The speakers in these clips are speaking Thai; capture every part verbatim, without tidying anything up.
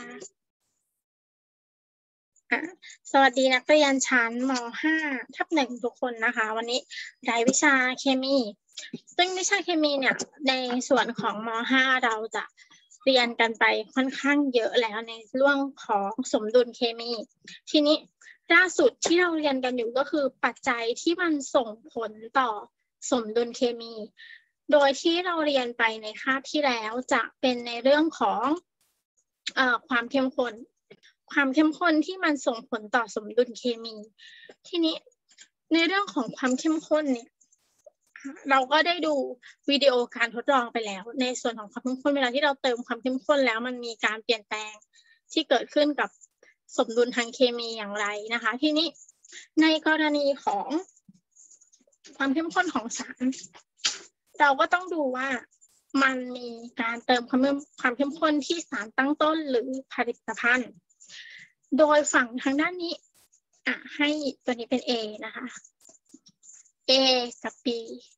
สวัสดีนักเรียนชั้นม ห้า ทับหนึ่งทุกคนนะคะวันนี้รายวิชาเคมีซึ่งวิชาเคมีเนี่ยในส่วนของม ห้า เราจะเรียนกันไปค่อนข้างเยอะแล้วในเรื่องของสมดุลเคมีทีนี้ล่าสุดที่เราเรียนกันอยู่ก็คือปัจจัยที่มันส่งผลต่อสมดุลเคมีโดยที่เราเรียนไปในคาบที่แล้วจะเป็นในเรื่องของเอ่อความเข้มข้นความเข้มข้นที่มันส่งผลต่อสมดุลเคมีทีนี้ในเรื่องของความเข้มข้นเนี่ยเราก็ได้ดูวิดีโอการทดลองไปแล้วในส่วนของความเข้มข้นเวลาที่เราเติมความเข้มข้นแล้วมันมีการเปลี่ยนแปลงที่เกิดขึ้นกับสมดุลทางเคมีอย่างไรนะคะทีนี้ในกรณีของความเข้มข้นของสารเราก็ต้องดูว่ามันมีการเติมความความเข้มข้นที่สารตั้งต้นหรือผลิตภัณฑ์โดยฝั่งทางด้านนี้อ่ะให้ตัวนี้เป็น A นะคะ A กับ B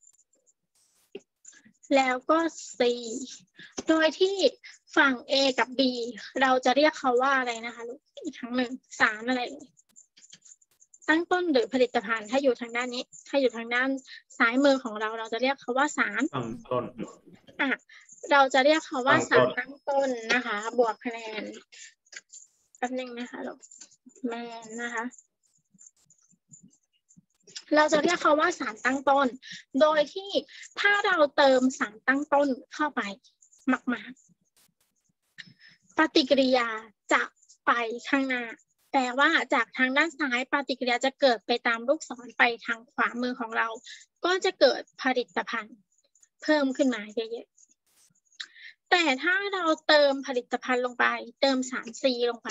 แล้วก็ C โดยที่ฝั่ง A กับ B เราจะเรียกเขาว่าอะไรนะคะอีกครั้งหนึ่งสารอะไรเลยตั้งต้นหรือผลิตภัณฑ์ถ้าอยู่ทางด้านนี้ถ้าอยู่ทางด้านซ้ายมือของเราเราจะเรียกเขาว่าสารตั้งต้นอ่ะเราจะเรียกเขาว่าสารตั้งต้นนะคะบวกคะแนนแป๊บนึงนะคะลูกแมนนะคะเราจะเรียกเขาว่าสารตั้งต้นโดยที่ถ้าเราเติมสารตั้งต้นเข้าไปมากๆปฏิกิริยาจะไปข้างหน้าแปลว่าจากทางด้านซ้ายปฏิกิริยาจะเกิดไปตามลูกศรไปทางขวามือของเราก็จะเกิดผลิตภัณฑ์เพิ่มขึ้นมาเยอะๆแต่ถ้าเราเติมผลิตภัณฑ์ลงไปเติมสาร C ลงไป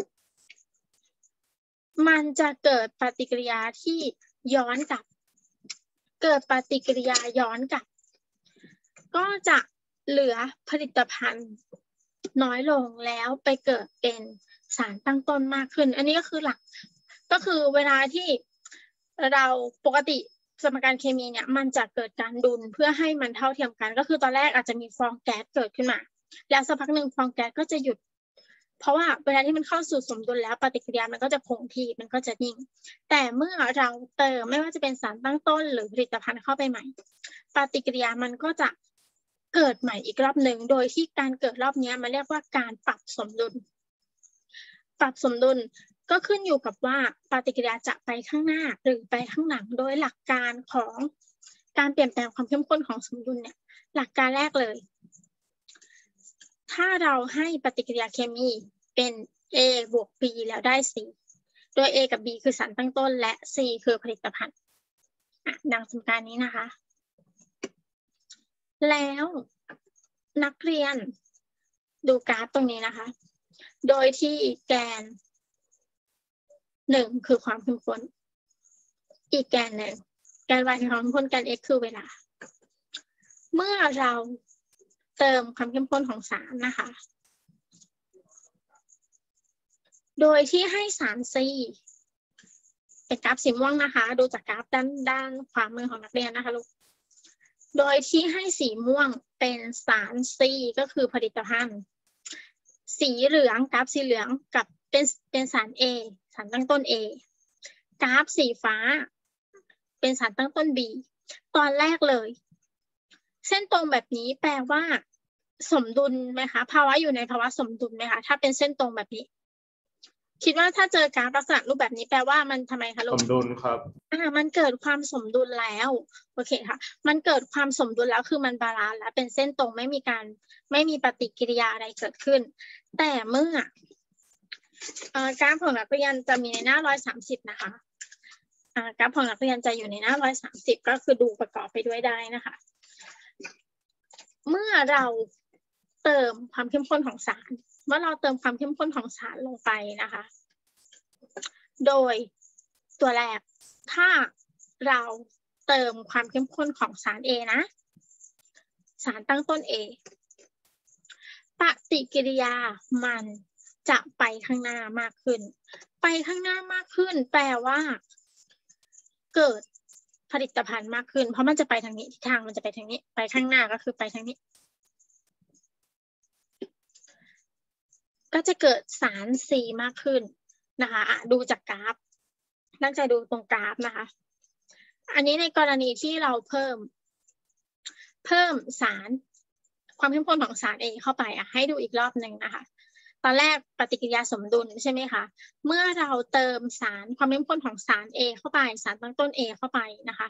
มันจะเกิดปฏิกิริยาที่ย้อนกลับเกิดปฏิกิริยาย้อนกลับก็จะเหลือผลิตภัณฑ์น้อยลงแล้วไปเกิดเป็นสารตั้งต้นมากขึ้นอันนี้ก็คือหลักก็คือเวลาที่เราปกติสมการเคมีเนี่ยมันจะเกิดการดุลเพื่อให้มันเท่าเทียมกันก็คือตอนแรกอาจจะมีฟองแก๊สเกิดขึ้นมาแล้วสักพักหนึ่งฟองแก๊สก็จะหยุดเพราะว่าเวลาที่มันเข้าสู่สมดุลแล้วปฏิกิริยามันก็จะคงที่มันก็จะนิ่งแต่เมื่อเราเติมไม่ว่าจะเป็นสารตั้งต้นหรือผลิตภัณฑ์เข้าไปใหม่ปฏิกิริยามันก็จะเกิดใหม่อีกรอบหนึ่งโดยที่การเกิดรอบนี้มันเรียกว่าการปรับสมดุลปรับสมดุลก็ขึ้นอยู่กับว่าปฏิกิริยาจะไปข้างหน้าหรือไปข้างหลังโดยหลักการของการเปลี่ยนแปลงความเข้มข้นของสมดุลเนี่ยหลักการแรกเลยถ้าเราให้ปฏิกิริยาเคมีเป็น A บวก B แล้วได้ C โดย A กับ B คือสารตั้งต้นและ C คือผลิตภัณฑ์ดังสมการนี้นะคะแล้วนักเรียนดูกราฟตรงนี้นะคะโดยที่แกนหนึ่งคือความเข้มข้นอีกแกนหนึ่งแกน y คือความเข้มข้นแกน x คือเวลาเมื่อเราเติมความเข้มข้นของสารนะคะโดยที่ให้สาร C เป็นกราฟสีม่วงนะคะดูจากกราฟด้านด้านขวามือของนักเรียนนะคะลูกโดยที่ให้สีม่วงเป็นสาร C ก็คือผลิตภัณฑ์สีเหลืองกราฟสีเหลืองกับเป็นเป็นสาร A สารตั้งต้น A กราฟสีฟ้าเป็นสารตั้งต้น B ตอนแรกเลยเส้นตรงแบบนี้แปลว่าสมดุลไหมคะภาวะอยู่ในภาวะสมดุลไหมคะถ้าเป็นเส้นตรงแบบนี้คิดว่าถ้าเจอกราฟลักษณะรูปแบบนี้แปลว่ามันทำไมคะลูกสมดุลครับอ่ามันเกิดความสมดุลแล้วโอเคค่ะมันเกิดความสมดุลแล้วคือมันบาลานซ์แล้วเป็นเส้นตรงไม่มีการไม่มีปฏิกิริยาอะไรเกิดขึ้นแต่เมื่ออ่ากราฟของนักเรียนจะมีในหน้าหนึ่งร้อยสามสิบนะคะอ่ากราฟของนักเรียนจะอยู่ในหน้าหนึ่งร้อยสามสิบก็คือดูประกอบไปด้วยได้นะคะเมื่อเราเติมความเข้มข้นของสารเมื่อเราเติมความเข้มข้นของสารลงไปนะคะโดยตัวแรกถ้าเราเติมความเข้มข้นของสาร A นะสารตั้งต้น A ปฏิกิริยามันจะไปข้างหน้ามากขึ้นไปข้างหน้ามากขึ้นแปลว่าเกิดผลิตภัณฑ์มากขึ้นเพราะมันจะไปทางนี้ทิศทางมันจะไปทางนี้ไปข้างหน้าก็คือไปทางนี้ก็จะเกิดสาร C มากขึ้นนะคะะดูจากกราฟตั้งใจดูตรงกราฟนะคะอันนี้ในกรณีที่เราเพิ่มเพิ่มสารความเข้มข้นของสาร A เข้าไปอ่ะให้ดูอีกรอบหนึ่งนะคะตอนแรกปฏิกิริยาสมดุลใช่ไหมคะเมื่อเราเติมสารความเข้มข้นของสาร A เข้าไปสารตั้งต้น A เข้าไปนะคะ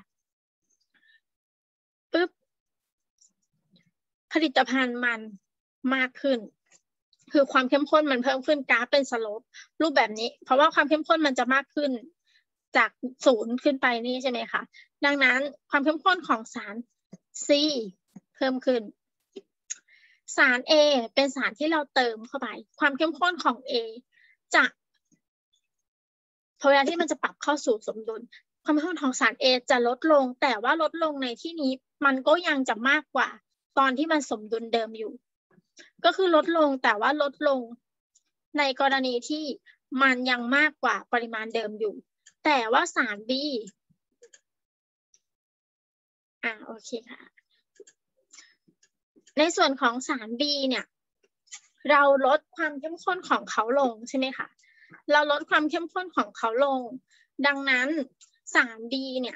ปึ๊บผลิตภัณฑ์มันมากขึ้นคือความเข้มข้นมันเพิ่มขึ้นกราฟเป็นสโลปรูปแบบนี้เพราะว่าความเข้มข้นมันจะมากขึ้นจากศูนย์ขึ้นไปนี่ใช่ไหมคะดังนั้นความเข้มข้นของสาร C เพิ่มขึ้นสาร A เป็นสารที่เราเติมเข้าไปความเข้มข้นของ A จะพอเวลาที่มันจะปรับเข้าสู่สมดุลความเข้มข้นของสาร A จะลดลงแต่ว่าลดลงในที่นี้มันก็ยังจะมากกว่าตอนที่มันสมดุลเดิมอยู่ก็คือลดลงแต่ว่าลดลงในกรณีที่มันยังมากกว่าปริมาณเดิมอยู่แต่ว่าสาร B อ่าโอเคค่ะในส่วนของสาร B เนี่ยเราลดความเข้มข้นของเขาลงใช่ไหมคะเราลดความเข้มข้นของเขาลงดังนั้นสาร B เนี่ย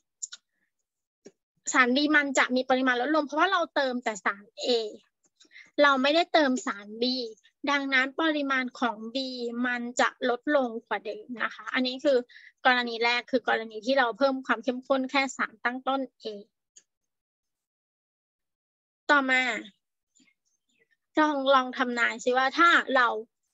สาร B มันจะมีปริมาณลดลงเพราะว่าเราเติมแต่สาร A เราไม่ได้เติมสาร B ดังนั้นปริมาณของ B มันจะลดลงกว่าเดิมนะคะอันนี้คือกรณีแรกคือกรณีที่เราเพิ่มความเข้มข้นแค่สารตั้งต้น A ต่อมาลองลองทำนายซิว่าถ้าเรา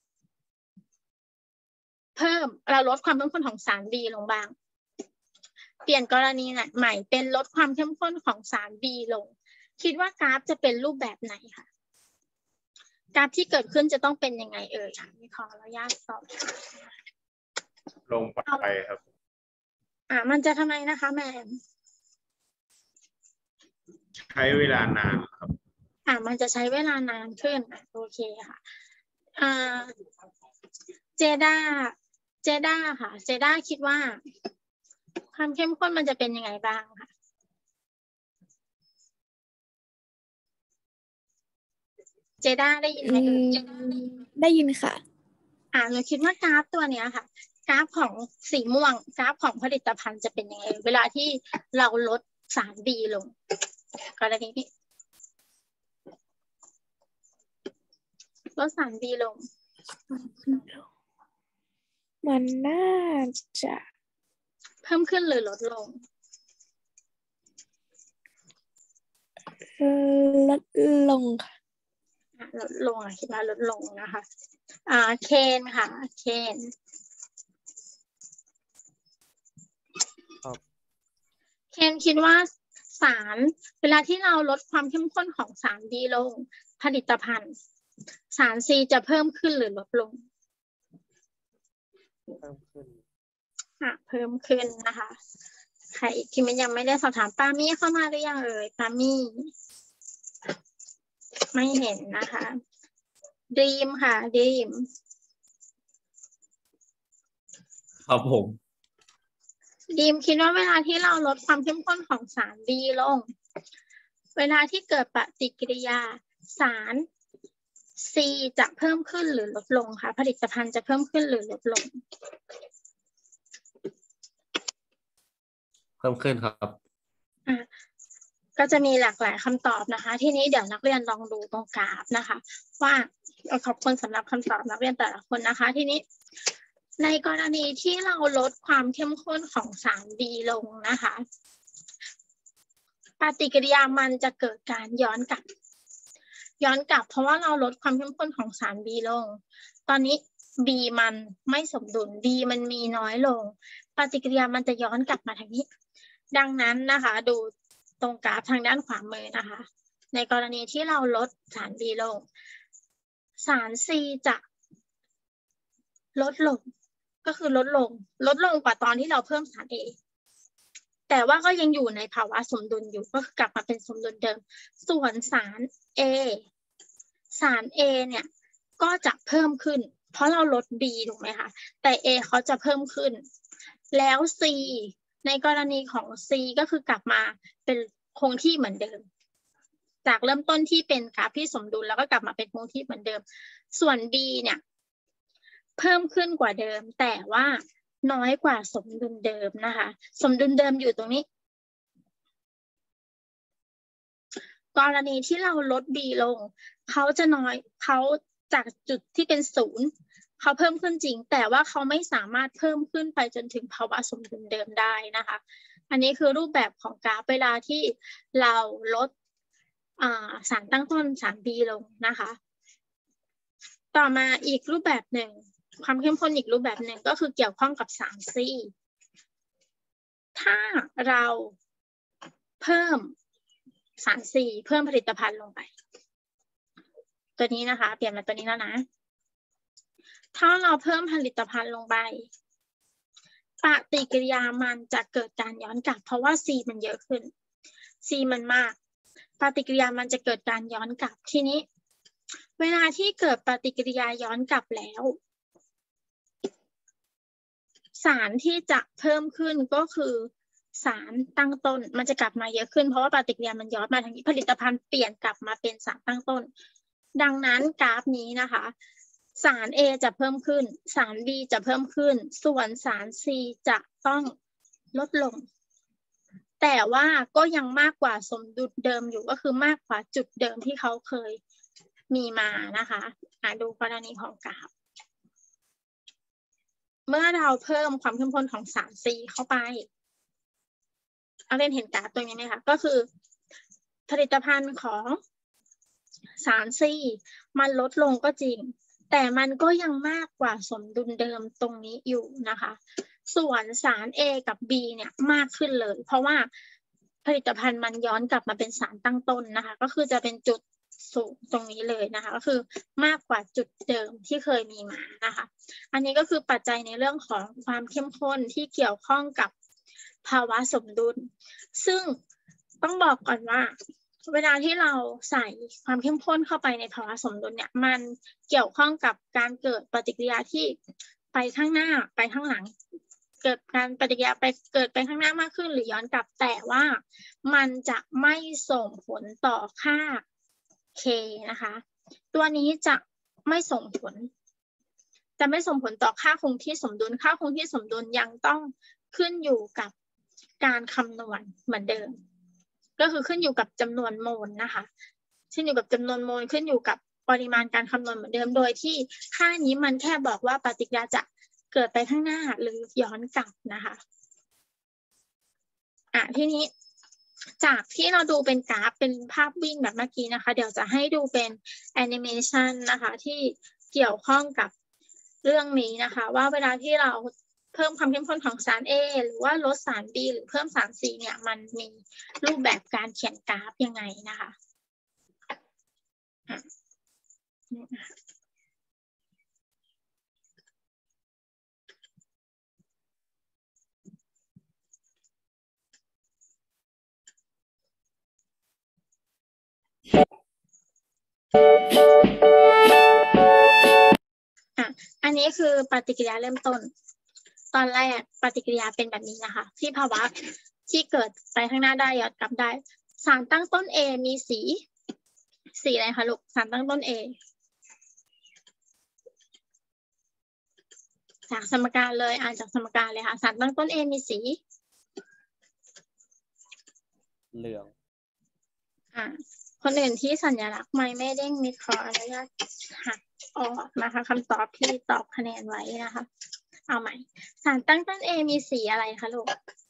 เพิ่มเราลดความเข้มข้นของสาร B ลงบ้างเปลี่ยนกรณีใหม่เป็นลดความเข้มข้นของสาร B ลงคิดว่ากราฟจะเป็นรูปแบบไหนคะกราฟที่เกิดขึ้นจะต้องเป็นยังไงเอ่ยค่ะขออนุญาตสอบลงไปครับอ่ามันจะทำไมนะคะแม่ใช้เวลานานครับอ่ามันจะใช้เวลานานขึ้นโอเคค่ะอ่าเจด้าเจด้าค่ะเจด้าคิดว่าความเข้มข้นมันจะเป็นยังไงบ้างค่ะเจด้าได้ยินไหมได้ยินค่ะอ่าเราคิดว่ากราฟตัวเนี้ยค่ะกราฟของสีม่วงกราฟของผลิตภัณฑ์จะเป็นยังไงเวลาที่เราลดสาร B ลงกรณีนี้ลดสาร B ลงมันน่าจะเพิ่มขึ้นหรือลดลงลดลงค่ะลดลงอ่ะคิดว่าลดลงนะคะอ่าเคนค่ะเคนเคนคิดว่าสารเวลาที่เราลดความเข้มข้นของสาร B ลงผลิตภัณฑ์สาร C จะเพิ่มขึ้นหรือลดลงเพิ่มขึ้นอ่ะเพิ่มขึ้นนะคะใครที่มันยังไม่ได้สอบถามปามี่เข้ามาหรือยังเอ่ยปามี่ไม่เห็นนะคะดีมค่ะดีมครับผมดีมคิดว่าเวลาที่เราลดความเข้มข้นของสาร B ลงเวลาที่เกิดปฏิกิริยาสาร C จะเพิ่มขึ้นหรือลดลงคะผลิตภัณฑ์จะเพิ่มขึ้นหรือลดลงเพิ่มขึ้นครับอ่ะก็จะมีหลากหลายคำตอบนะคะทีนี้เดี๋ยวนักเรียนลองดูตรงกราฟนะคะว่าขอบคุณสำหรับคำตอบนักเรียนแต่ละคนนะคะทีนี้ในกรณีที่เราลดความเข้มข้นของสาร B ลงนะคะปฏิกิริยามันจะเกิดการย้อนกลับย้อนกลับเพราะว่าเราลดความเข้มข้นของสาร B ลงตอนนี้ B มันไม่สมดุล B มันมีน้อยลงปฏิกิริยามันจะย้อนกลับมาทางนี้ดังนั้นนะคะดูตรงกราฟทางด้านขวามือนะคะในกรณีที่เราลดสาร B ลงสาร C จะลดลงก็คือลดลงลดลงกว่าตอนที่เราเพิ่มสาร A แต่ว่าก็ยังอยู่ในภาวะสมดุลอยู่ก็กลับมาเป็นสมดุลเดิมส่วนสาร A สาร A เนี่ยก็จะเพิ่มขึ้นเพราะเราลด B ถูกไหมคะแต่ A เขาจะเพิ่มขึ้นแล้ว C ในกรณีของ C ก็คือกลับมาเป็นคงที่เหมือนเดิมจากเริ่มต้นที่เป็นกราฟที่สมดุลแล้วก็กลับมาเป็นคงที่เหมือนเดิมส่วน B เนี่ยเพิ่มขึ้นกว่าเดิมแต่ว่าน้อยกว่าสมดุลเดิมนะคะสมดุลเดิมอยู่ตรงนี้กรณีที่เราลด B ลงเขาจะน้อยเขาจากจุดที่เป็นศูนย์เขาเพิ่มขึ้นจริงแต่ว่าเขาไม่สามารถเพิ่มขึ้นไปจนถึงภาวะสมดุลเดิมได้นะคะอันนี้คือรูปแบบของกราฟเวลาที่เราลดสารตั้งต้นสาร B ลงนะคะต่อมาอีกรูปแบบหนึ่งความเข้มข้นอีกรูปแบบหนึ่งก็คือเกี่ยวข้องกับสาร C ถ้าเราเพิ่มสาร C เพิ่มผลิตภัณฑ์ลงไปตัวนี้นะคะเปลี่ยนมาตัวนี้แล้วนะถ้าเราเพิ่มผลิตภัณฑ์ลงไปปฏิกิริยามันจะเกิดการย้อนกลับเพราะว่า C มันเยอะขึ้น C มันมากปฏิกิริยามันจะเกิดการย้อนกลับทีนี้เวลาที่เกิดปฏิกิริยาย้อนกลับแล้วสารที่จะเพิ่มขึ้นก็คือสารตั้งต้นมันจะกลับมาเยอะขึ้นเพราะว่าปฏิกิริยามันย้อนมาทางนี้ผลิตภัณฑ์เปลี่ยนกลับมาเป็นสารตั้งต้นดังนั้นกราฟนี้นะคะสาร A จะเพิ่มขึ้นสาร B จะเพิ่มขึ้นส่วนสาร C จะต้องลดลงแต่ว่าก็ยังมากกว่าสมดุลเดิมอยู่ก็คือมากกว่าจุดเดิมที่เขาเคยมีมานะคะอ่ะดูกรณีของกราฟเมื่อเราเพิ่มความเข้มข้นของสาร C เข้าไปเอาเล่นเห็นกราฟตรงนี้ไหมคะก็คือผลิตภัณฑ์ของสาร C มันลดลงก็จริงแต่มันก็ยังมากกว่าสมดุลเดิมตรงนี้อยู่นะคะส่วนสาร A กับ B เนี่ยมากขึ้นเลยเพราะว่าผลิตภัณฑ์มันย้อนกลับมาเป็นสารตั้งต้นนะคะก็คือจะเป็นจุดสูงตรงนี้เลยนะคะก็คือมากกว่าจุดเดิมที่เคยมีมานะคะอันนี้ก็คือปัจจัยในเรื่องของความเข้มข้นที่เกี่ยวข้องกับภาวะสมดุลซึ่งต้องบอกก่อนว่าเวลาที่เราใส่ความเข้มข้นเข้าไปในภาวะสมดุลเนี่ยมันเกี่ยวข้องกับการเกิดปฏิกิริยาที่ไปข้างหน้าไปข้างหลังเกิดการปฏิกิริยาไปเกิดไปข้างหน้ามากขึ้นหรือย้อนกลับแต่ว่ามันจะไม่ส่งผลต่อค่า K นะคะตัวนี้จะไม่ส่งผลจะไม่ส่งผลต่อค่าคงที่สมดุลค่าคงที่สมดุลยังต้องขึ้นอยู่กับการคำนวณเหมือนเดิมก็คือขึ้นอยู่กับจำนวนโมลนะคะขึ้นอยู่กับจำนวนโมลขึ้นอยู่กับปริมาณการคำนวณเหมือนเดิมโดยที่ค่านี้มันแค่บอกว่าปฏิกิริยาจะเกิดไปข้างหน้าหรือย้อนกลับนะคะอ่ะทีนี้จากที่เราดูเป็นกราฟเป็นภาพวิ่งแบบเมื่อกี้นะคะเดี๋ยวจะให้ดูเป็นแอนิเมชันนะคะที่เกี่ยวข้องกับเรื่องนี้นะคะว่าเวลาที่เราเพิ่มความเข้มข้นของสาร A หรือว่าลดสาร B หรือเพิ่มสาร C เนี่ยมันมีรูปแบบการเขียนกราฟยังไงนะคะอ่ะอันนี้คือปฏิกิริยาเริ่มต้นตอนแรกปฏิกิริยาเป็นแบบนี้นะคะที่ภาวะที่เกิดไปข้างหน้าได้ย้อนกลับได้สารตั้งต้น A มีสีสีอะไรคะลูกสารตั้งต้น A จากสมการเลยอ่านจากสมการเลยค่ะสารตั้งต้น A มีสีเหลืองอ่าคนอื่นที่สัญลักษณ์ไม่ไม่เด้งมิดขออนุญาตหักออกนะคะคำตอบที่ตอบคะแนนไว้นะคะเอาใหม่สารตั้งต้น A มีสีอะไรคะลูก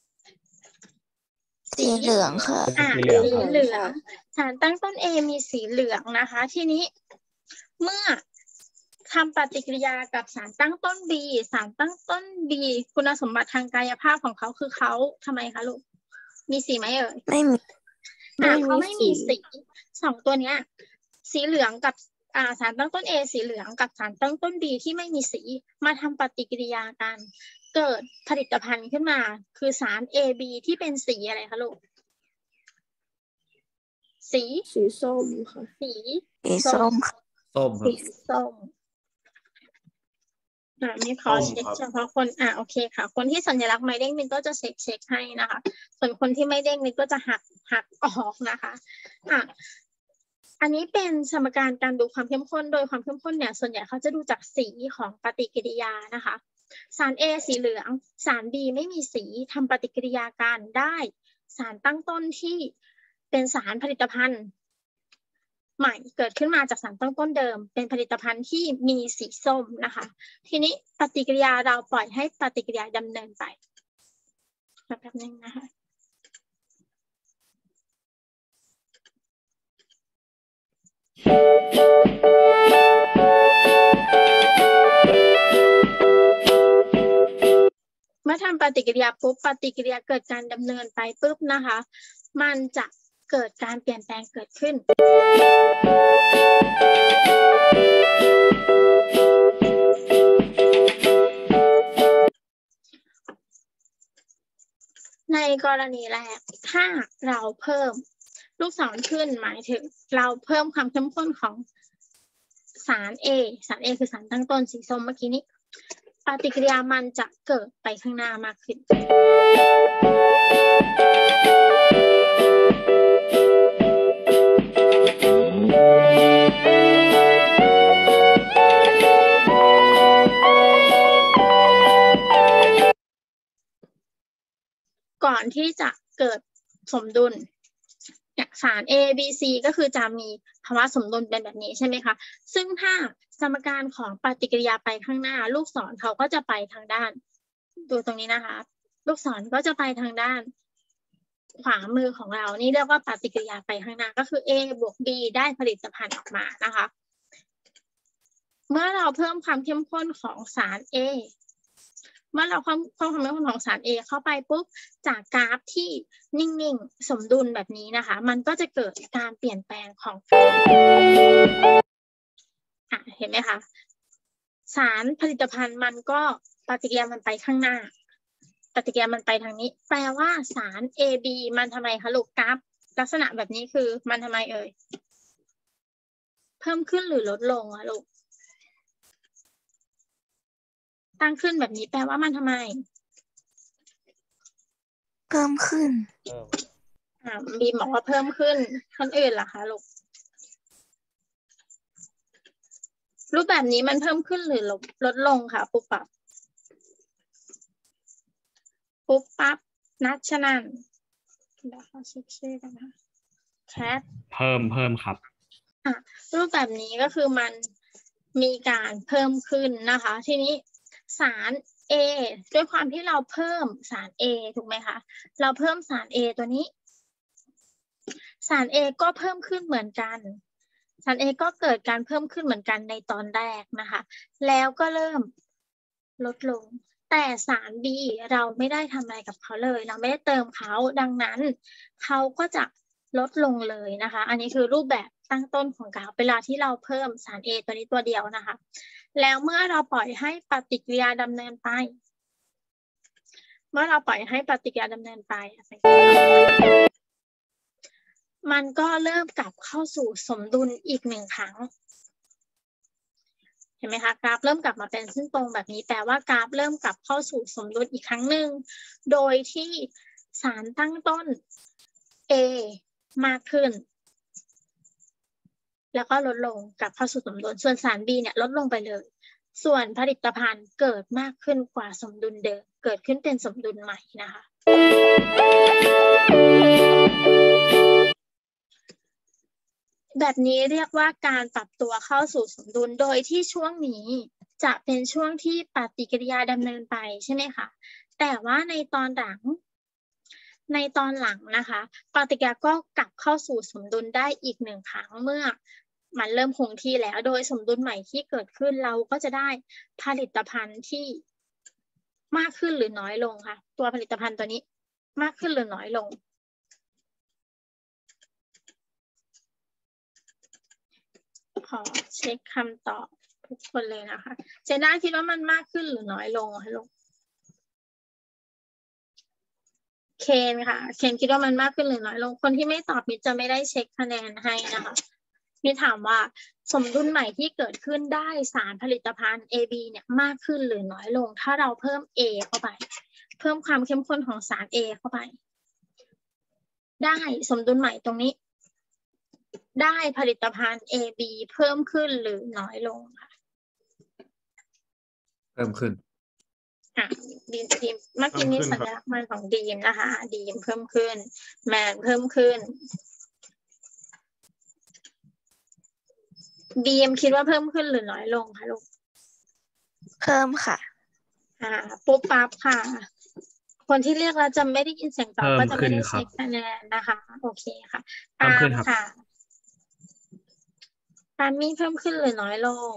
สีเหลืองค่ะอ่าสีเหลืองสารตั้งต้น A มีสีเหลืองนะคะทีนี้เมื่อทำปฏิกิริยากับสารตั้งต้น B สารตั้งต้น B คุณสมบัติทางกายภาพของเขาคือเขาทำไมคะลูกมีสีไหมเอ่ยไม่มีเขาไม่มีสีสองตัวเนี้ยสีเหลืองกับอ่าสารตั้งต้น A สีเหลืองกับสารตั้งต้น B ที่ไม่มีสีมาทำปฏิกิริยากันเกิดผลิตภัณฑ์ขึ้นมาคือสาร A B ที่เป็นสีอะไรคะลูกสีสีส้มค่ะสีส้มส้มสีส้มอ่านี่ขอเช็คเฉพาะคนอ่าโอเคค่ะคนที่สัญลักษณ์ไม่เด้งมินก็จะเช็คเช็คให้นะคะส่วนคนที่ไม่เด้งมินก็จะหักหักออกนะคะอ่ะอันนี้เป็นสมการการดูความเข้มข้นโดยความเข้มข้นเนี่ยส่วนใหญ่เขาจะดูจากสีของปฏิกิริยานะคะสาร A สีเหลืองสาร B ไม่มีสีทำปฏิกิริยากันได้สารตั้งต้นที่เป็นสารผลิตภัณฑ์ใหม่เกิดขึ้นมาจากสารตั้งต้นเดิมเป็นผลิตภัณฑ์ที่มีสีส้มนะคะทีนี้ปฏิกิริยาเราปล่อยให้ปฏิกิริยาดำเนินไปแป๊บนึงนะคะเมื่อทำปฏิกิริยาปุ๊บปฏิกิริยาเกิดการดำเนินไปปุ๊บนะคะมันจะเกิดการเปลี่ยนแปลงเกิดขึ้นในกรณีแรกถ้าเราเพิ่มลูกศรขึ้นหมายถึงเราเพิ่มความเข้มข้นของสาร A สาร A คือสารตั้งต้นสีส้มเมื่อกี้นี้ปฏิกิริยามันจะเกิดไปข้างหน้ามากขึ้นก่อนที่จะเกิดสมดุลสาร A B C ก็คือจะมีภาวะสมดุลเป็นแบบนี้ใช่ไหมคะซึ่งถ้าสมการของปฏิกิริยาไปข้างหน้าลูกศรเขาก็จะไปทางด้านดูตรงนี้นะคะลูกศรก็จะไปทางด้านขวามือของเรานี่เรียกว่าปฏิกิริยาไปข้างหน้าก็คือ A บวก B ได้ผลิตภัณฑ์ออกมานะคะเมื่อเราเพิ่มความเข้มข้นของสาร A เมื่อเราเพิ่มความเข้มข้นของสาร A เข้าไปปุ๊บจากกราฟที่นิ่งๆสมดุลแบบนี้นะคะมันก็จะเกิดการเปลี่ยนแปลงของอ่ะเห็นไหมคะสารผลิตภัณฑ์มันก็ปฏิกิริยามันไปข้างหน้าปฏิกิริยามันไปทางนี้แปลว่าสาร A B มันทำไมคะลูกกราฟลักษณะแบบนี้คือมันทำไมเอ่ยเพิ่มขึ้นหรือลดลงอะลูกตั้งขึ้นแบบนี้แปลว่ามันทำไมเพิ่มขึ้นอ่าบีบอกว่าเพิ่มขึ้นคนอื่นล่ะคะลูกรูปแบบนี้มันเพิ่มขึ้นหรือลดลดลงค่ะปุ๊บปั๊บปุ๊บปั๊บนัชนันเดี๋ยวขอเช็คชื่อกันนะแคทเพิ่มเพิ่มครับอ่ะรูปแบบนี้ก็คือมันมีการเพิ่มขึ้นนะคะทีนี้สาร A ด้วยความที่เราเพิ่มสาร A ถูกไหมคะเราเพิ่มสาร A ตัวนี้สาร A ก็เพิ่มขึ้นเหมือนกันสาร A ก็เกิดการเพิ่มขึ้นเหมือนกันในตอนแรกนะคะแล้วก็เริ่มลดลงแต่สาร B เราไม่ได้ทำอะไรกับเขาเลยเราไม่ได้เติมเขาดังนั้นเขาก็จะลดลงเลยนะคะอันนี้คือรูปแบบตั้งต้นของกราฟเวลาที่เราเพิ่มสาร A ตัวนี้ตัวเดียวนะคะแล้วเมื่อเราปล่อยให้ปฏิกิริยาดำเนินไปเมื่อเราปล่อยให้ปฏิกิริยาดำเนินไปมันก็เริ่มกลับเข้าสู่สมดุลอีกหนึ่งครั้งเห็นไหมคะกราฟเริ่มกลับมาเป็นเส้นตรงแบบนี้แปลว่ากราฟเริ่มกลับเข้าสู่สมดุลอีกครั้งหนึ่งโดยที่สารตั้งต้น A มากขึ้นแล้วก็ลดลงกลับเข้าสู่สมดุลส่วนสาร B เนี่ยลดลงไปเลยส่วนผลิตภัณฑ์เกิดมากขึ้นกว่าสมดุลเดิมเกิดขึ้นเป็นสมดุลใหม่นะคะแบบนี้เรียกว่าการปรับตัวเข้าสู่สมดุลโดยที่ช่วงนี้จะเป็นช่วงที่ปฏิกิริยาดำเนินไปใช่ไหมคะแต่ว่าในตอนหลังในตอนหลังนะคะปฏิกิริยาก็กลับเข้าสู่สมดุลได้อีกหนึ่งครั้งเมื่อมันเริ่มคงที่แล้วโดยสมดุลใหม่ที่เกิดขึ้นเราก็จะได้ผลิตภัณฑ์ที่มากขึ้นหรือน้อยลงค่ะตัวผลิตภัณฑ์ตัวนี้มากขึ้นหรือน้อยลงขอเช็คคำตอบทุกคนเลยนะคะเจน่าคิดว่ามันมากขึ้นหรือน้อยลงคะลูกเคนค่ะเคนคิดว่ามันมากขึ้นหรือน้อยลงคนที่ไม่ตอบมิจะไม่ได้เช็คคะแนนให้นะคะมิถามว่าสมดุลใหม่ที่เกิดขึ้นได้สารผลิตภัณฑ์ A B เนี่ยมากขึ้นหรือน้อยลงถ้าเราเพิ่ม A เข้าไปเพิ่มความเข้มข้นของสาร A เข้าไปได้สมดุลใหม่ตรงนี้ได้ผลิตภัณฑ์ A B เพิ่มขึ้นหรือน้อยลงค่ะเพิ่มขึ้นอ่ะดีมดีมเมื่อกี้นี้สัญลักษณ์มันของดีมนะคะดีมเพิ่มขึ้นแมนเพิ่มขึ้นดีมคิดว่าเพิ่มขึ้นหรือน้อยลงคะลูกเพิ่มค่ะอ่าปุ๊บปั๊บค่ะคนที่เรียกแล้วจะไม่ได้ยินเสียงตอบก็จะไม่ได้ใช้คะแนนนะคะโอเคค่ะปาล์มค่ะปาล์มมีเพิ่มขึ้นหรือน้อยลง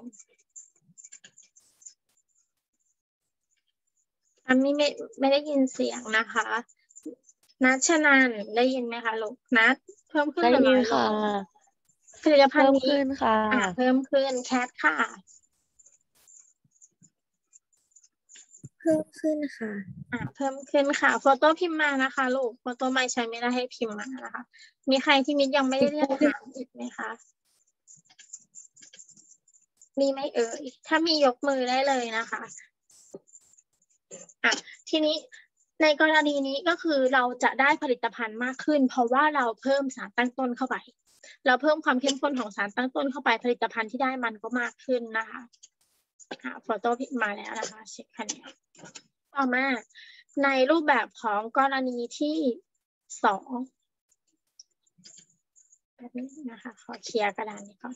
ปาล์มมีไม่ไม่ได้ยินเสียงนะคะนัชนันได้ยินไหมคะลูกนัทเพิ่มขึ้นหรือน้อยลงผลิตภัณฑ์นี้อ่าเพิ่มขึ้นแคทค่ะเพิ่มขึ้นค่ะอ่าเพิ่มขึ้นค่ะโฟโต้พิมพ์มานะคะลูกโฟโต้ไม่ใช้ไม่ได้ให้พิมพ์มานะคะมีใครที่มิดยังไม่ได้เรียกถามอีกไหมคะมีไหมเอ่ยถ้ามียกมือได้เลยนะคะอ่ะทีนี้ในกรณีนี้ก็คือเราจะได้ผลิตภัณฑ์มากขึ้นเพราะว่าเราเพิ่มสารตั้งต้นเข้าไปเราเพิ่มความเข้มข้นของสารตั้งต้นเข้าไปผลิตภัณฑ์ที่ได้มันก็มากขึ้นนะคะค่ะโฟโต้พิมพ์มาแล้วนะคะเช็คคะแนนต่อมาในรูปแบบของกรณีที่สองแบบนี้นะคะขอเคลียร์กระดานนี้ก่อน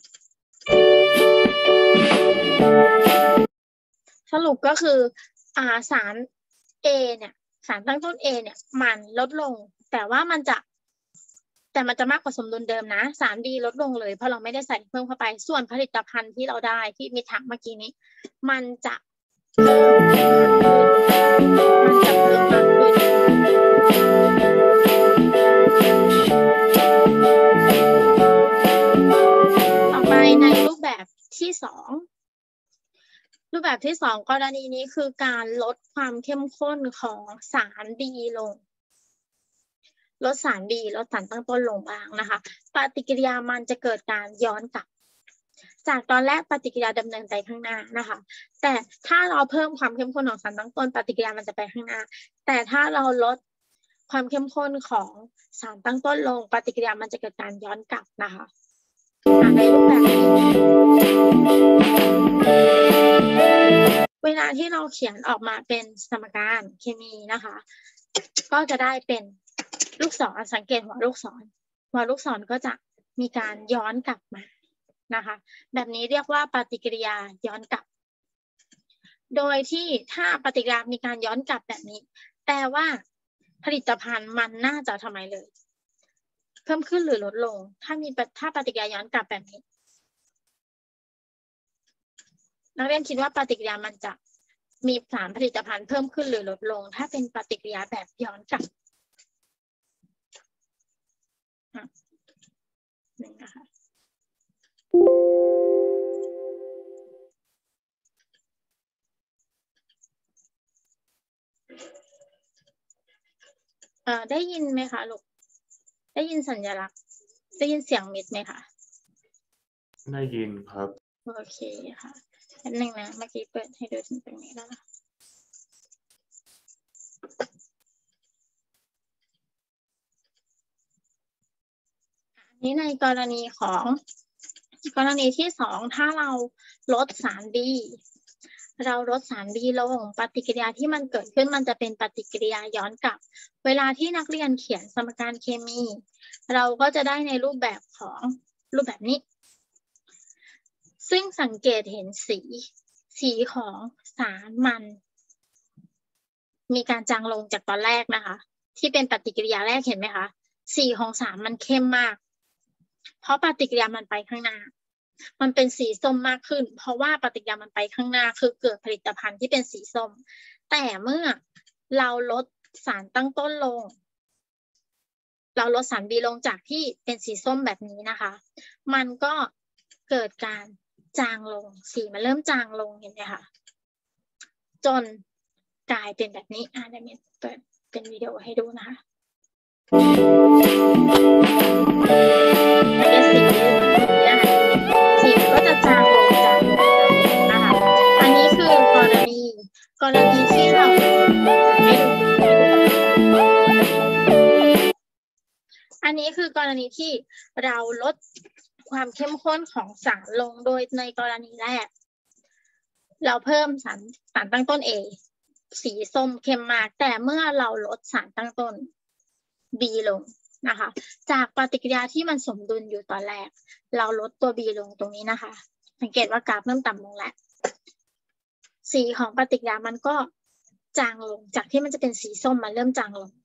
สรุปก็คืออ่าสาร A เนี่ยสารตั้งต้น A เนี่ยมันลดลงแต่ว่ามันจะแต่มันจะมากกว่าสมดุลเดิมนะสาร B ลดลงเลยเพราะเราไม่ได้ใส่เพิ่มเข้าไปส่วนผลิตภัณฑ์ที่เราได้ที่มีถังเมื่อกี้นี้มันจะเพิ่มมากขึ้นมันจะเพิ่มมากขึ้นต่อไปในรูปแบบที่สองรูปแบบที่สองกรณีนี้คือการลดความเข้มข้นของสาร B ลงลดสาร B ลดสารตั้งต้นลงบ้างนะคะปฏิกิริยามันจะเกิดการย้อนกลับจากตอนแรกปฏิกิริยาดำเนินไปข้างหน้านะคะแต่ถ้าเราเพิ่มความเข้มข้นของสารตั้งต้นปฏิกิริยามันจะไปข้างหน้าแต่ถ้าเราลดความเข้มข้นของสารตั้งต้นลงปฏิกิริยามันจะเกิดการย้อนกลับนะคะในรูปแบบนี้เวลาที่เราเขียนออกมาเป็นสมการเคมีนะคะก็จะได้เป็นลูกศรสังเกตหัวลูกศรหัวลูกศรก็จะมีการย้อนกลับมานะคะแบบนี้เรียกว่าปฏิกิริยาย้อนกลับโดยที่ถ้าปฏิกิริยามีการย้อนกลับแบบนี้แปลว่าผลิตภัณฑ์มันน่าจะทำไมเลยเพิ่มขึ้นหรือลดลงถ้ามีถ้าปฏิกิริยาย้อนกลับแบบนี้นักเรียนคิดว่าปฏิกิริยามันจะมีสารผลิตภัณฑ์เพิ่มขึ้นหรือลดลงถ้าเป็นปฏิกิริยาแบบย้อนกลับหนึ่งนะคะเอ่อได้ยินไหมคะลูกได้ยินสัญลักษณ์ได้ยินเสียงมิดไหมคะได้ยินครับโอเคค่ะแป๊บนึงนะเมื่อกี้เปิดให้ดูถึงตรงนี้แล้วนะอันนี้ในกรณีของกรณีที่สองถ้าเราลดสาร B เราลดสาร B ลงปฏิกิริยาที่มันเกิดขึ้นมันจะเป็นปฏิกิริยาย้อนกลับเวลาที่นักเรียนเขียนสมการเคมีเราก็จะได้ในรูปแบบของรูปแบบนี้ซึ่งสังเกตเห็นสีสีของสารมันมีการจางลงจากตอนแรกนะคะที่เป็นปฏิกิริยาแรกเห็นไหมคะสีของสารมันเข้มมากเพราะปฏิกิริยามันไปข้างหน้ามันเป็นสีส้มมากขึ้นเพราะว่าปฏิกิริยามันไปข้างหน้าคือเกิดผลิตภัณฑ์ที่เป็นสีส้มแต่เมื่อเราลดสารตั้งต้นลงเราลดสาร B ลงจากที่เป็นสีส้มแบบนี้นะคะมันก็เกิดการจางลงสีมันเริ่มจางลงเห็นไหมคะจนกลายเป็นแบบนี้อ่ะเดี๋ยวเปิดเป็นวิดีโอให้ดูนะคะสีนะคะสีก็จะจางลงจางลงนะคะอันนี้คือกรณีกรณีที่เราให้ดูอันนี้คือกรณีที่เราลดความเข้มข้นของสารลงโดยในกรณีแรกเราเพิ่มสารสารตั้งต้น A สีส้มเข้มมากแต่เมื่อเราลดสารตั้งต้น B ลงนะคะจากปฏิกิริยาที่มันสมดุลอยู่ตอนแรกเราลดตัว B ลงตรงนี้นะคะสังเกตว่ากราฟเริ่มต่ำลงแล้วสีของปฏิกิริยามันก็จางลงจากที่มันจะเป็นสีส้มมันเริ่มจางลง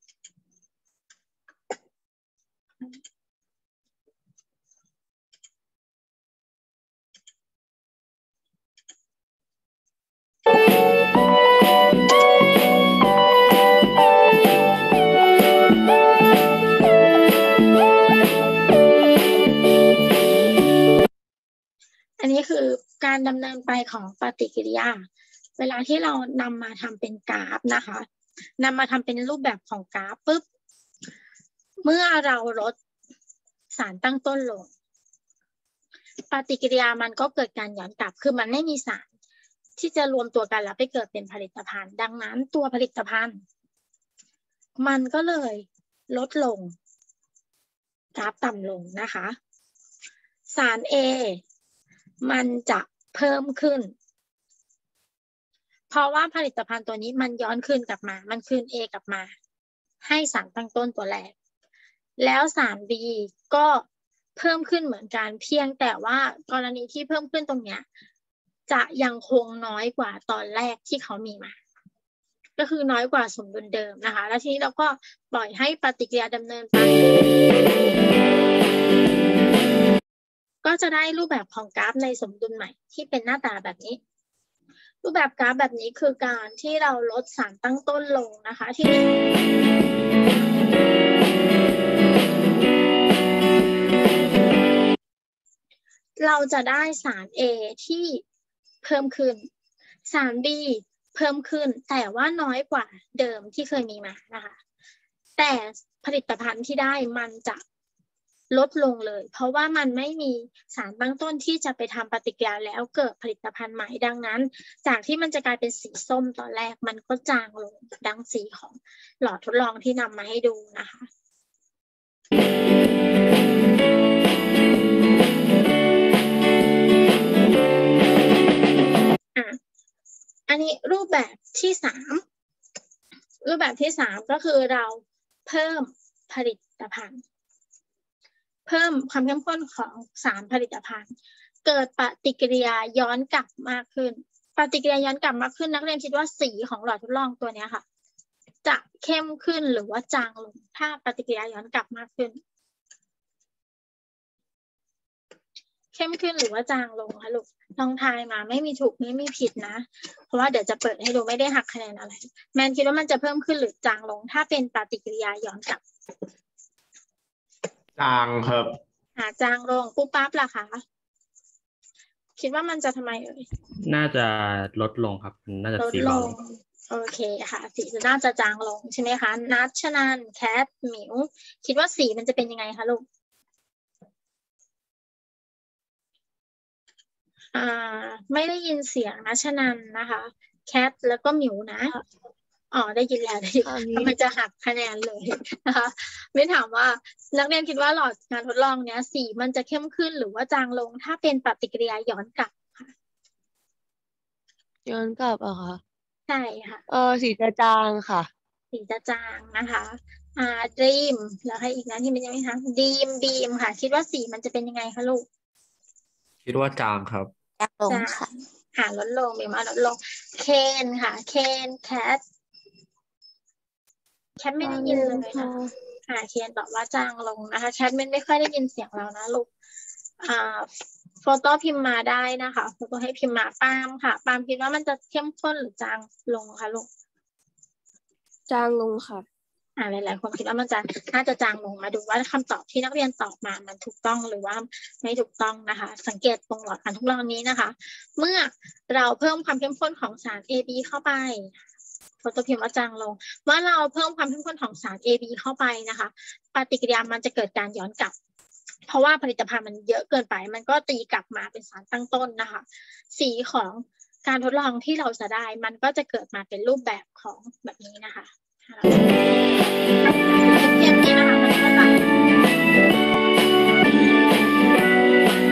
อันนี้คือการดำเนินไปของปฏิกิริยาเวลาที่เรานำมาทำเป็นกราฟนะคะนำมาทำเป็นรูปแบบของกราฟปุ๊บเมื่อเราลดสารตั้งต้นลงปฏิกิริยามันก็เกิดการย้อนกลับคือมันไม่มีสารที่จะรวมตัวกันแล้วไปเกิดเป็นผลิตภัณฑ์ดังนั้นตัวผลิตภัณฑ์มันก็เลยลดลงกราฟต่ำลงนะคะสาร A มันจะเพิ่มขึ้นเพราะว่าผลิตภัณฑ์ตัวนี้มันย้อนคืนกลับมามันคืน A กลับมาให้สารตั้งต้นตัวแรกแล้วสาร B ก็เพิ่มขึ้นเหมือนกันเพียงแต่ว่ากรณีที่เพิ่มขึ้นตรงเนี้ยจะยังคงน้อยกว่าตอนแรกที่เขามีมาก็คือน้อยกว่าสมดุลเดิมนะคะแล้วทีนี้เราก็ปล่อยให้ปฏิกิริยาดำเนินไปก็จะได้รูปแบบของกราฟในสมดุลใหม่ที่เป็นหน้าตาแบบนี้รูปแบบกราฟแบบนี้คือการที่เราลดสารตั้งต้นลงนะคะที่เราจะได้สาร A ที่เพิ่มขึ้นสาร B เพิ่มขึ้นแต่ว่าน้อยกว่าเดิมที่เคยมีมานะคะแต่ผลิตภัณฑ์ที่ได้มันจะลดลงเลยเพราะว่ามันไม่มีสารตั้งต้นที่จะไปทำปฏิกิริยาแล้วเกิดผลิตภัณฑ์ใหม่ดังนั้นจากที่มันจะกลายเป็นสีส้มตอนแรกมันก็จางลงดังสีของหลอดทดลองที่นำมาให้ดูนะคะอันนี้รูปแบบที่สามรูปแบบที่สามก็คือเราเพิ่มผลิตภัณฑ์เพิ่มความเข้มข้นของสารผลิตภัณฑ์เกิดปฏิกิริยาย้อนกลับมากขึ้นปฏิกิริยาย้อนกลับมากขึ้นนักเรียนคิดว่าสีของหลอดทดลองตัวนี้ค่ะจะเข้มขึ้นหรือว่าจางลงถ้าปฏิกิริยาย้อนกลับมากขึ้นเข้มขึ้นหรือว่าจางลงคะลูกลองทายมาไม่มีถูกไม่มีผิดนะเพราะว่าเดี๋ยวจะเปิดให้ดูไม่ได้หักคะแนนอะไรแมนคิดว่ามันจะเพิ่มขึ้นหรือจางลงถ้าเป็นปฏิกิริยาย้อนกลับจางครับอ่าจางลงปุ๊บปั๊บล่ะคะคิดว่ามันจะทำไมเอ่ยน่าจะลดลงครับน่าจะสีเบาลงโอเคค่ะสีจะน่าจะจางลงใช่ไหมคะนัทชนันแคทหมิวคิดว่าสีมันจะเป็นยังไงคะลูกอ่าไม่ได้ยินเสียงนัทชนันนะคะแคทแล้วก็หมิวนะอ๋อได้ยินแล้วได้ยินมันจะหักคะแนนเลยนะคะไม่ถามว่านักเรียนคิดว่าหลอดการทดลองเนี้ยสีมันจะเข้มขึ้นหรือว่าจางลงถ้าเป็นปฏิกิริยาย้อนกลับค่ะย้อนกลับอะค่ะใช่ค่ะเออสีจะจางค่ะสีจะจางนะคะอ่าดีมแล้วให้อีกนะที่มันยังไม่ทั้งดีมบีมค่ะคิดว่าสีมันจะเป็นยังไงคะลูกคิดว่าจางครับจางลงค่ะหาลดลงบีมลดลงเคนค่ะเคนแคทแคทไม่ได้ยินเลยนะค่ะเคนบอกว่าจางลงนะคะแคทไม่ไม่ค่อยได้ยินเสียงเรานะลูกอ่าโฟโต้พิมพ์มาได้นะคะโฟโต้ให้พิมพ์มาปามค่ะปามคิดว่ามันจะเข้มข้นหรือจางลงคะลูกจางลงค่ะอ่าหลายๆคนคิดว่ามันจะน่าจะจางลงมาดูว่าคำตอบที่นักเรียนตอบมามันถูกต้องหรือว่าไม่ถูกต้องนะคะสังเกตตรงหลอดการทดลองนี้นะคะเมื่อเราเพิ่มความเข้มข้นของสาร เอ บี เข้าไปโฟโต้พิมพ์ว่าจางลงเมื่อเราเพิ่มความเข้มข้นของสาร เอ บี เข้าไปนะคะปฏิกิริยามันจะเกิดการย้อนกลับเพราะว่าผลิตภัณฑ์มันเยอะเกินไปมันก็ตีกลับมาเป็นสารตั้งต้นนะคะสีของการทดลองที่เราจะได้มันก็จะเกิดมาเป็นรูปแบบของแบบนี้นะคะเทียบนี้นะคะมันก็จะ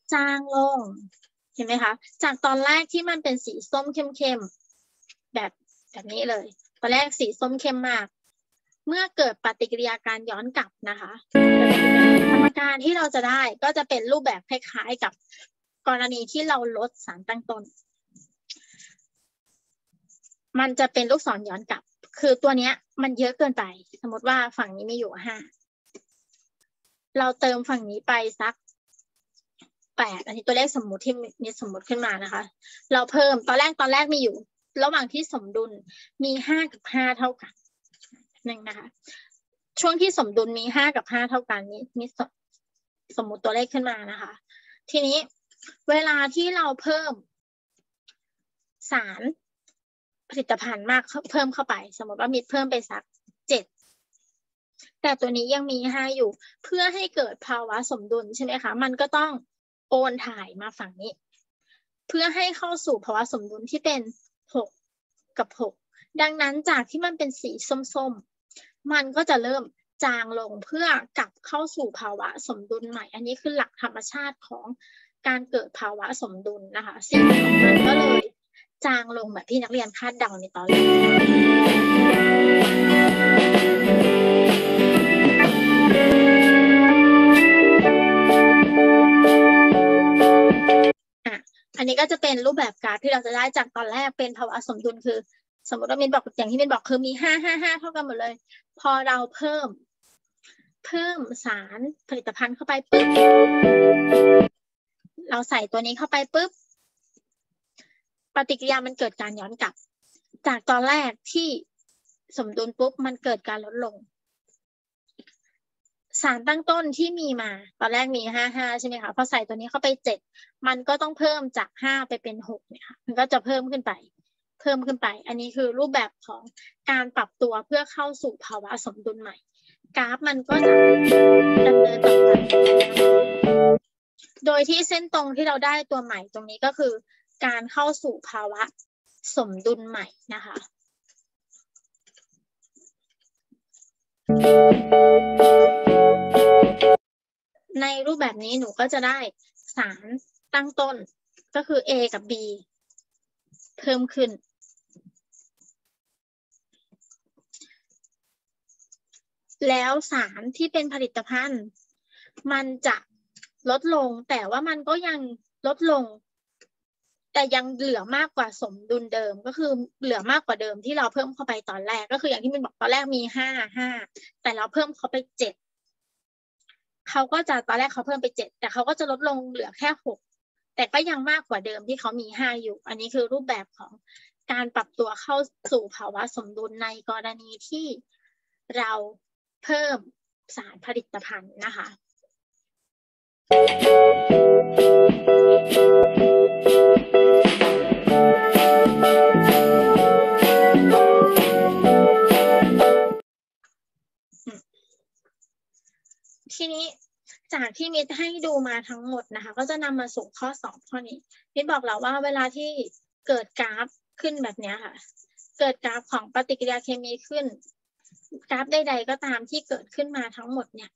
จางลงเห็นไหมคะจากตอนแรกที่มันเป็นสีส้มเข้มๆแบบแบบนี้เลยตอนแรกสีส้มเข้มมากเมื่อเกิดปฏิกิริยาการย้อนกลับนะคะกรรมการที่เราจะได้ก็จะเป็นรูปแบบคล้ายๆกับกรณีที่เราลดสารตั้งต้นมันจะเป็นลูกศรย้อนกลับคือตัวเนี้ยมันเยอะเกินไปสมมติว่าฝั่งนี้มีอยู่ห้าเราเติมฝั่งนี้ไปสักแปดอันนี้ตัวเลขสมมุติที่มีสมมุติขึ้นมานะคะเราเพิ่มตอนแรกตอนแรกมีอยู่ระหว่างที่สมดุลมีห้ากับห้าเท่ากันหนึ่งนะคะช่วงที่สมดุลมีห้ากับห้าเท่ากันนี้มีสมมุติตัวเลขขึ้นมานะคะทีนี้เวลาที่เราเพิ่มสารผลิตภัณฑ์มากเพิ่มเข้าไปสมมติว่ามีเพิ่มไปสักเจ็ดแต่ตัวนี้ยังมีห้าอยู่เพื่อให้เกิดภาวะสมดุลใช่ไหมคะมันก็ต้องโอนถ่ายมาฝั่งนี้เพื่อให้เข้าสู่ภาวะสมดุลที่เป็นหกกับหกดังนั้นจากที่มันเป็นสีส้มๆมันก็จะเริ่มจางลงเพื่อกลับเข้าสู่ภาวะสมดุลใหม่อันนี้คือหลักธรรมชาติของการเกิดภาวะสมดุลนะคะสีของมันก็เลยจางลงแบบที่นักเรียนคาดเดาในตอนแรกอ่ะอันนี้ก็จะเป็นรูปแบบกราฟที่เราจะได้จากตอนแรกเป็นภาวะสมดุลคือสมมติว่ามินบอกอย่างที่มินบอกคือมีห้าห้าห้าเท่ากันหมดเลยพอเราเพิ่มเพิ่มสารผลิตภัณฑ์เข้าไปปุ๊บเราใส่ตัวนี้เข้าไปปุ๊บปฏิกิริยามันเกิดการย้อนกลับจากตอนแรกที่สมดุลปุ๊บมันเกิดการลดลงสารตั้งต้นที่มีมาตอนแรกมีห้าห้าใช่ไหมคะพอใส่ตัวนี้เข้าไปเจ็ดมันก็ต้องเพิ่มจากห้าไปเป็นหกเนี่ยค่ะมันก็จะเพิ่มขึ้นไปเพิ่มขึ้นไปอันนี้คือรูปแบบของการปรับตัวเพื่อเข้าสู่ภาวะสมดุลใหม่กราฟมันก็จะดำเนินต่อไปโดยที่เส้นตรงที่เราได้ตัวใหม่ตรงนี้ก็คือการเข้าสู่ภาวะสมดุลใหม่นะคะในรูปแบบนี้หนูก็จะได้สารตั้งต้นก็คือ A กับ B เพิ่มขึ้นแล้วสารที่เป็นผลิตภัณฑ์มันจะลดลงแต่ว่ามันก็ยังลดลงแต่ยังเหลือมากกว่าสมดุลเดิมก็คือเหลือมากกว่าเดิมที่เราเพิ่มเข้าไปตอนแรกก็คืออย่างที่มินบอกตอนแรกมีห้าห้าแต่เราเพิ่มเขาไปเจ็ดเขาก็จะตอนแรกเขาเพิ่มไปเจ็ดแต่เขาก็จะลดลงเหลือแค่หกแต่ก็ยังมากกว่าเดิมที่เขามีห้าอยู่อันนี้คือรูปแบบของการปรับตัวเข้าสู่ภาวะสมดุลในกรณีที่เราเพิ่มสารผลิตภัณฑ์นะคะทีนี้จากที่มิตรให้ดูมาทั้งหมดนะคะก็จะนำมาสู่ข้อสอบข้อนี้มิตรบอกแล้วว่าเวลาที่เกิดกราฟขึ้นแบบนี้ค่ะเกิดกราฟของปฏิกิริยาเคมีขึ้นกราฟใดๆก็ตามที่เกิดขึ้นมาทั้งหมดเนี่ย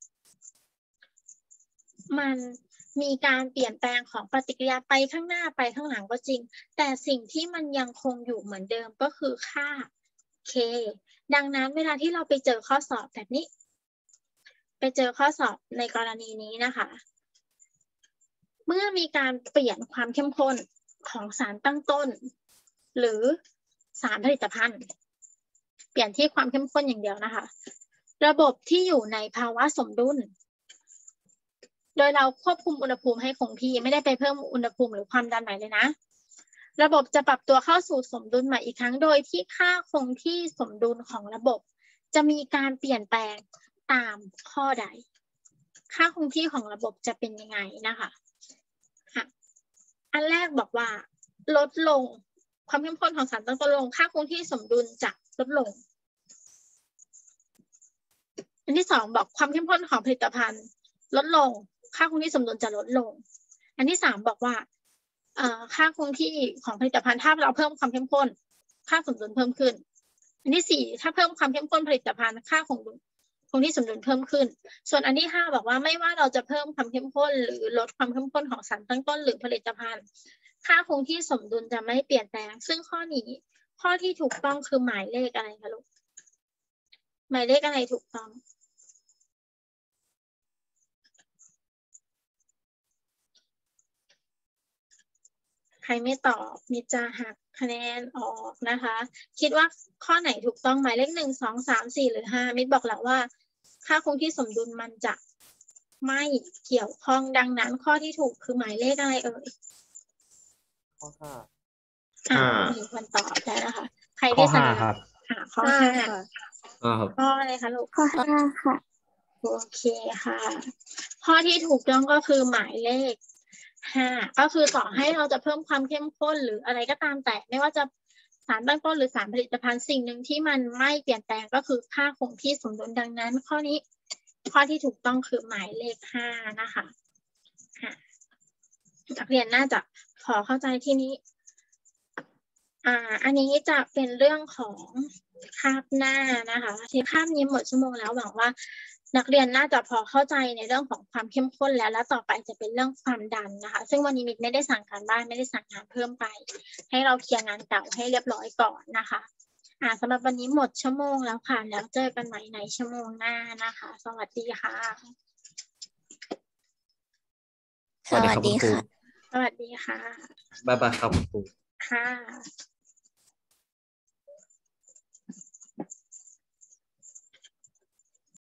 มันมีการเปลี่ยนแปลงของปฏิกิริยาไปข้างหน้าไปข้างหลังก็จริงแต่สิ่งที่มันยังคงอยู่เหมือนเดิมก็คือค่า K ดังนั้นเวลาที่เราไปเจอข้อสอบแบบนี้ไปเจอข้อสอบในกรณีนี้นะคะเมื่อมีการเปลี่ยนความเข้มข้นของสารตั้งต้นหรือสารผลิตภัณฑ์เปลี่ยนที่ความเข้มข้นอย่างเดียวนะคะระบบที่อยู่ในภาวะสมดุลโดยเราควบคุมอุณหภูมิให้คงที่ไม่ได้ไปเพิ่มอุณหภูมิหรือความดันใหม่เลยนะระบบจะปรับตัวเข้าสู่สมดุลใหม่อีกครั้งโดยที่ค่าคงที่สมดุลของระบบจะมีการเปลี่ยนแปลงตามข้อใดค่าคงที่ของระบบจะเป็นยังไงนะคะอันแรกบอกว่าลดลงความเข้มข้นของสารตั้งต้นลงค่าคงที่สมดุลจะลดลงอันที่สองบอกความเข้มข้นของผลิตภัณฑ์ลดลงค่าคงที่สมดุลจะลดลงอันที่สามบอกว่าค่าคงที่ของผลิตภัณฑ์ถ้าเราเพิ่มความเข้มข้นค่าสมดุลเพิ่มขึ้นอันที่สี่ถ้าเพิ่มความเข้มข้นผลิตภัณฑ์ค่าคงงที่สมดุลเพิ่มขึ้นส่วนอันที่ห้าบอกว่าไม่ว่าเราจะเพิ่มความเข้มข้นหรือลดความเข้มข้นของสารตั้งต้นหรือผลิตภัณฑ์ค่าคงที่สมดุลจะไม่เปลี่ยนแปลงซึ่งข้อนี้ข้อที่ถูกต้องคือหมายเลขอะไรคะลูกหมายเลขอะไรถูกต้องใครไม่ตอบมิจะหักคะแนนออกนะคะคิดว่าข้อไหนถูกต้องหมายเลขหนึ่งสองสามสี่หรือห้ามิตรบอกแล้วว่าค่าคงที่สมดุลมันจะไม่เกี่ยวข้องดังนั้นข้อที่ถูกคือหมายเลขอะไรเอ่ยข้อห้าอ่ามีคนตอบแล้วนะคะใครข้อที่เสนห้าอครับอ่าข้อห้าค่ะอ่าครับข้ออะไรคะลูกข้อห้าค่ะโอเคค่ะข้อที่ถูกต้องก็คือหมายเลขห้าก็คือต่อให้เราจะเพิ่มความเข้มข้นหรืออะไรก็ตามแต่ไม่ว่าจะสารตั้งต้นหรือสารผลิตภัณฑ์สิ่งหนึ่งที่มันไม่เปลี่ยนแปลงก็คือค่าคงที่สมดุลดังนั้นข้อนี้ข้อที่ถูกต้องคือหมายเลขห้านะคะนักเรียนน่าจะพอเข้าใจที่นี้อ่าอันนี้จะเป็นเรื่องของคาบหน้านะคะที่คาบนี้หมดชั่วโมงแล้วหวังว่านักเรียนน่าจะพอเข้าใจในเรื่องของความเข้มข้นแล้วและต่อไปจะเป็นเรื่องความดันนะคะซึ่งวันนี้มิตรไม่ได้สั่งการบ้านไม่ได้สั่งงานเพิ่มไปให้เราเคลียร์งานเก่าให้เรียบร้อยก่อนนะคะอ่าสำหรับวันนี้หมดชั่วโมงแล้วค่ะแล้วเจอกันใหม่ในชั่วโมงหน้านะคะสวัสดีค่ะสวัสดีค่ะสวัสดีค่ะบ๊ายบายครับคุณครูค่ะ